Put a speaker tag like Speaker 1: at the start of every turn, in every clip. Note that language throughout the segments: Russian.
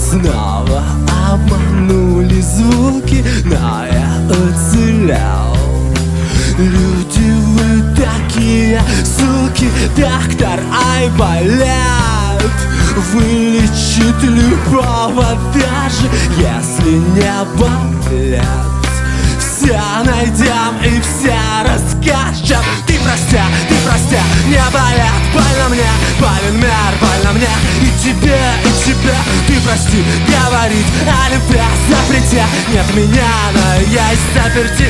Speaker 1: Снова обманули звуки, но я уцелел. Люди, вы такие суки, доктор, ай, болят. Вылечит любого, даже если не болят. Все найдем и все расскажем. Ты прости, не болят. Больно мне, болен мир, больно мне. И тебе, ты прости. Говорить о любви запрете. Нет меня, но есть заперти.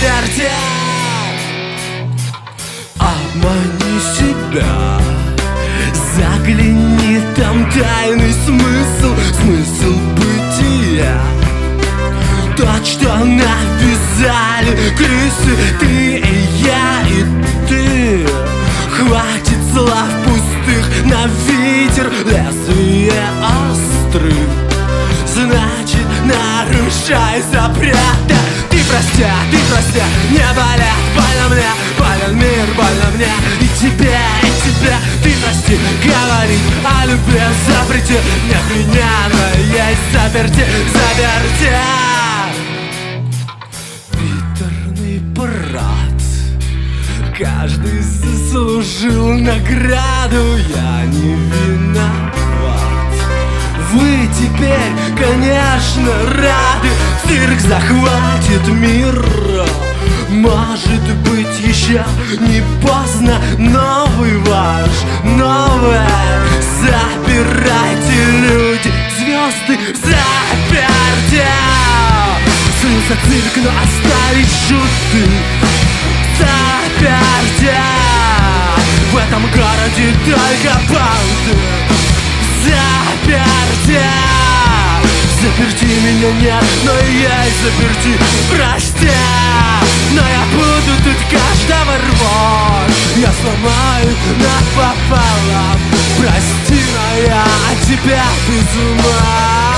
Speaker 1: Обмани себя, загляни, там тайный смысл бытия. То, что навязали крысы, ты и я, и ты. Хватит слов пустых, на ветер лезвие острых. Значит, нарушай запреты. Ты прости, не болят. Больно мне, болен мир, больно мне. И тебе, ты прости. Говорить о любви запрете. Нет меня, но есть заперти. Приторный брат, каждый заслужил награду. Я не виноват. Вы теперь, конечно, рады. Цирк захватит мир. Может быть, еще не поздно. Новый ваш, новое. Забирайте, люди, звезды заперти. Снился цирк, но остались шуты. Заперти. В этом городе только банды. Заперти. Заперти меня нет, но я и заперти. Прости, но я буду тут каждого рвать. Я сломаю напополам. Прости, но я от тебя без ума.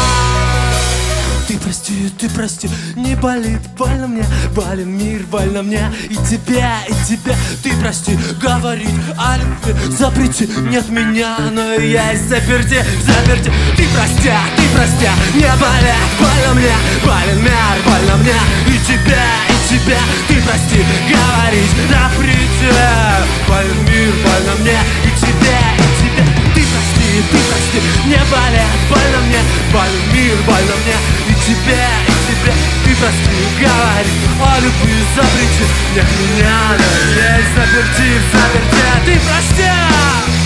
Speaker 1: Ты прости, не болит, больно мне. Болен мир, больно мне. И тебя, ты прости. Говорить о любви запрети. Нет меня, но есть заперти. Ты прости, не болит, больно мне. Болен мир, больно мне. И тебя, ты прости. Говорить запрети. Болен мир, больно мне. И тебя, ты прости, не болит, больно мне. Болен мир, больно мне. И тебя, ты прости. Говори о любви запрети. Нет меня, но есть заперти. Ты прости.